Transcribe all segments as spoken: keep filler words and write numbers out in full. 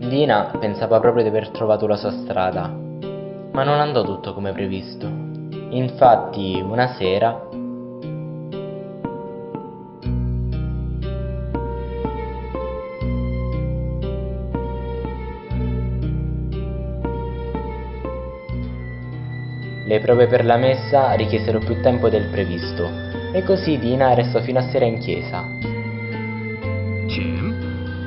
Dina pensava proprio di aver trovato la sua strada, ma non andò tutto come previsto. Infatti, una sera le prove per la messa richiesero più tempo del previsto e così Dina restò fino a sera in chiesa. Jim?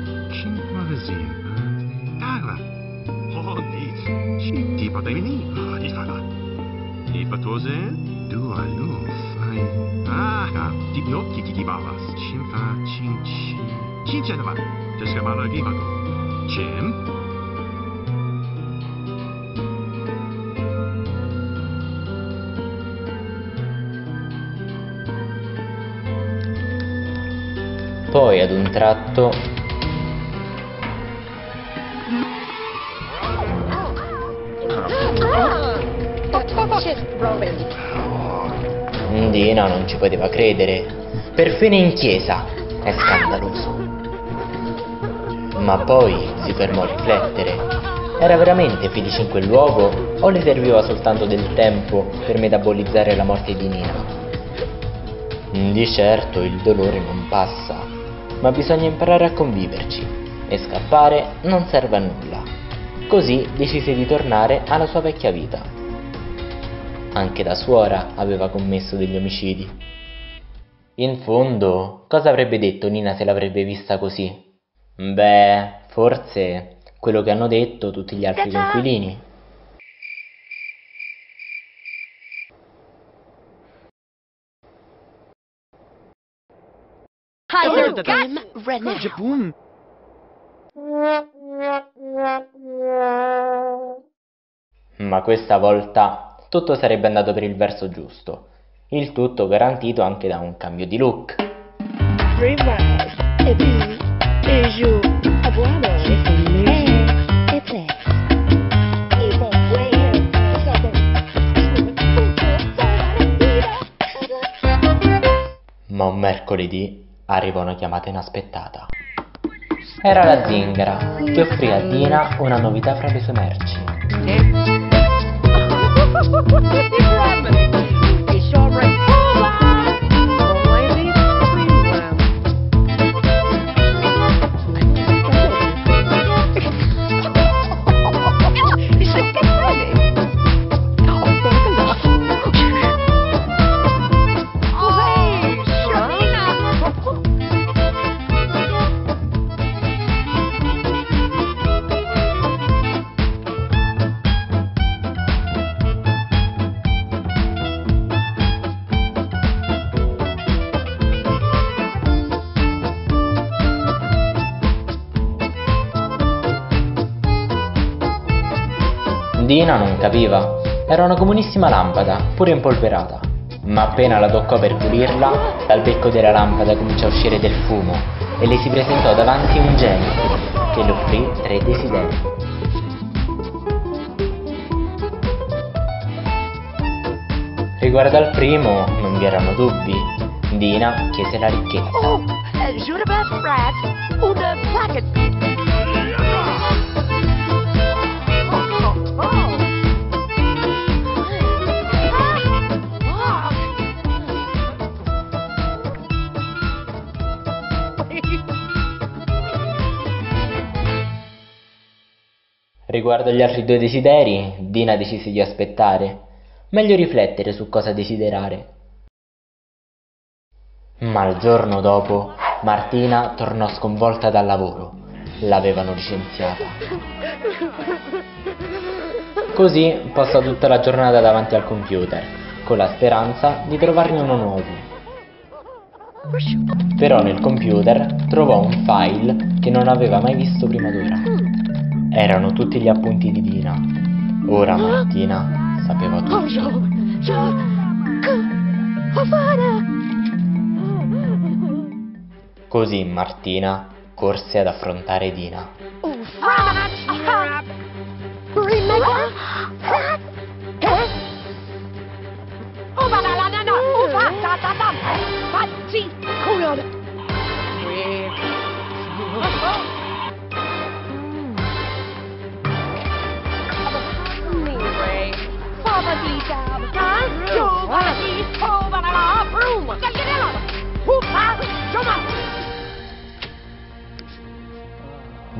Ti patemi di fara. Ti patose? Du alu fai. Ah, di gnocchi ti babas. Chinfa chinchi. Chinchenava. Descamala di mago. Jim? Poi ad un tratto Dina non ci poteva credere. Perfino in chiesa. È scandaloso. Ma poi si fermò a riflettere. Era veramente felice in quel luogo o le serviva soltanto del tempo per metabolizzare la morte di Nina? Di certo il dolore non passa, ma bisogna imparare a conviverci e scappare non serve a nulla. Così decise di tornare alla sua vecchia vita. Anche da suora aveva commesso degli omicidi. In fondo, cosa avrebbe detto Nina se l'avrebbe vista così? Beh, forse quello che hanno detto tutti gli altri coinquilini. Ma questa volta tutto sarebbe andato per il verso giusto, il tutto garantito anche da un cambio di look. Ma un mercoledì arriva una chiamata inaspettata. Era la zingara che offrì a Dina una novità fra le sue merci. Dina non capiva, era una comunissima lampada, pure impolverata. Ma appena la toccò per pulirla, dal becco della lampada cominciò a uscire del fumo e le si presentò davanti un genio che le offrì tre desideri. Riguardo al primo non vi erano dubbi. Dina chiese la ricchezza. Oh, Riguardo agli altri due desideri, Dina decise di aspettare. Meglio riflettere su cosa desiderare. Ma il giorno dopo, Martina tornò sconvolta dal lavoro. L'avevano licenziata. Così passò tutta la giornata davanti al computer, con la speranza di trovarne uno nuovo. Però nel computer trovò un file che non aveva mai visto prima d'ora. Erano tutti gli appunti di Dina. Ora Martina sapeva tutto. Così Martina corse ad affrontare Dina.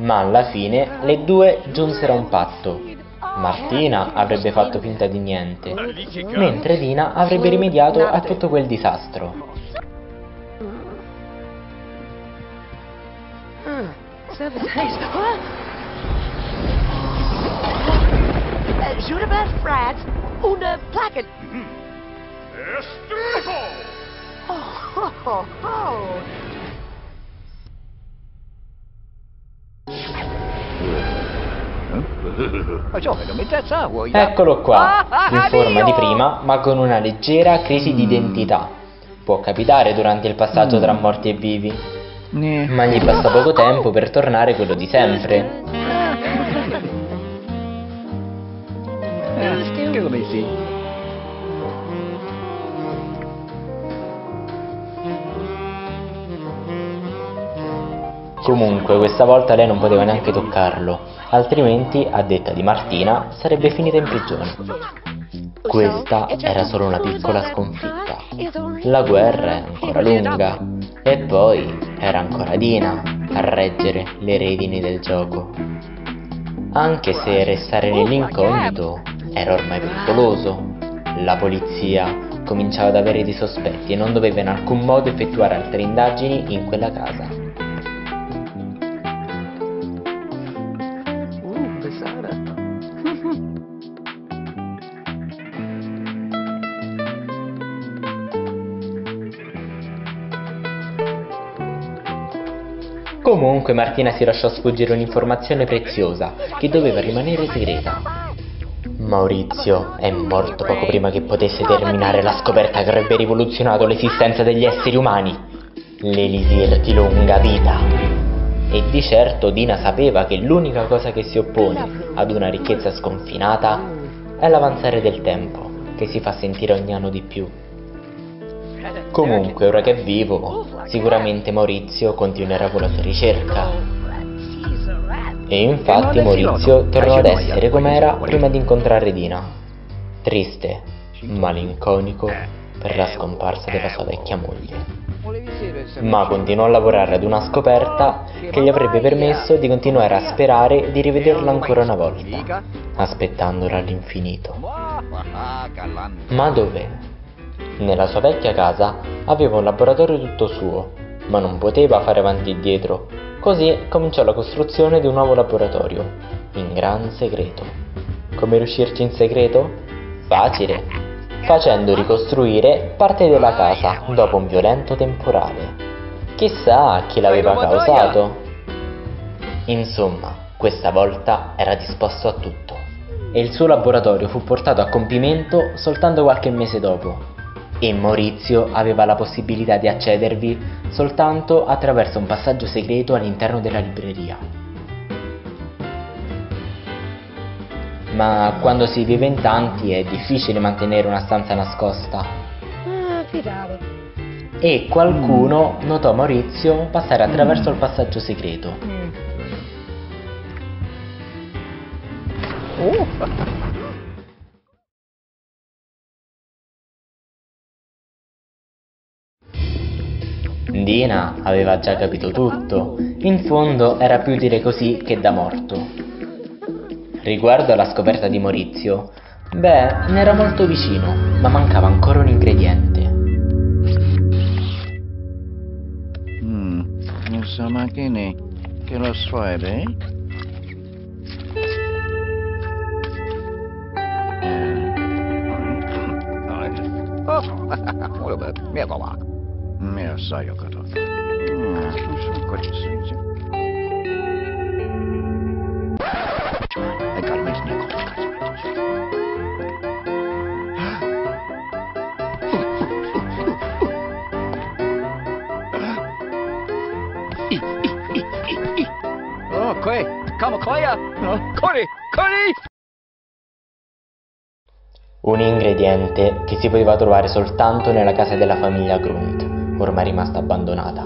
ma alla fine le due giunsero a un patto. Martina avrebbe fatto finta di niente, mentre Dina avrebbe rimediato a tutto quel disastro. Jurabas Frats, una placket. Oh, oh, oh. Eccolo qua, in forma di prima, ma con una leggera crisi di identità. Può capitare durante il passaggio tra morti e vivi, ma gli basta poco tempo per tornare quello di sempre. Comunque questa volta lei non poteva neanche toccarlo, altrimenti, a detta di Martina, sarebbe finita in prigione. Questa era solo una piccola sconfitta. La guerra è ancora lunga, e poi era ancora Dina a reggere le redini del gioco. Anche se restare nell'incognito era ormai pericoloso, la polizia cominciava ad avere dei sospetti e non doveva in alcun modo effettuare altre indagini in quella casa. Comunque Martina si lasciò sfuggire un'informazione preziosa che doveva rimanere segreta. Maurizio è morto poco prima che potesse terminare la scoperta che avrebbe rivoluzionato l'esistenza degli esseri umani, l'elisir di lunga vita. E di certo Dina sapeva che l'unica cosa che si oppone ad una ricchezza sconfinata è l'avanzare del tempo, che si fa sentire ogni anno di più. Comunque, ora che è vivo, sicuramente Maurizio continuerà con la sua ricerca. E infatti Maurizio tornò ad essere com'era prima di incontrare Dina. Triste, malinconico per la scomparsa della sua vecchia moglie. Ma continuò a lavorare ad una scoperta che gli avrebbe permesso di continuare a sperare di rivederla ancora una volta, aspettandola all'infinito. Ma dov'è? Nella sua vecchia casa aveva un laboratorio tutto suo, ma non poteva fare avanti e dietro, così cominciò la costruzione di un nuovo laboratorio, in gran segreto. Come riuscirci in segreto? Facile, facendo ricostruire parte della casa dopo un violento temporale. Chissà chi l'aveva causato. Insomma, questa volta era disposto a tutto, e il suo laboratorio fu portato a compimento soltanto qualche mese dopo. E Maurizio aveva la possibilità di accedervi soltanto attraverso un passaggio segreto all'interno della libreria. Ma quando si vive in tanti è difficile mantenere una stanza nascosta. E qualcuno notò Maurizio passare attraverso il passaggio segreto. Dina aveva già capito tutto, in fondo era più dire così che da morto. Riguardo alla scoperta di Maurizio, beh, ne era molto vicino, ma mancava ancora un ingrediente. Hmm, insomma che ne? Che lo suede? Oh, mia qua. Mia sai ho capito. Non so cosa si E calma il mio cazzo. Oh, qui, come qua? Corri, corri! Un ingrediente che si poteva trovare soltanto nella casa della famiglia Grunt, ormai rimasta abbandonata.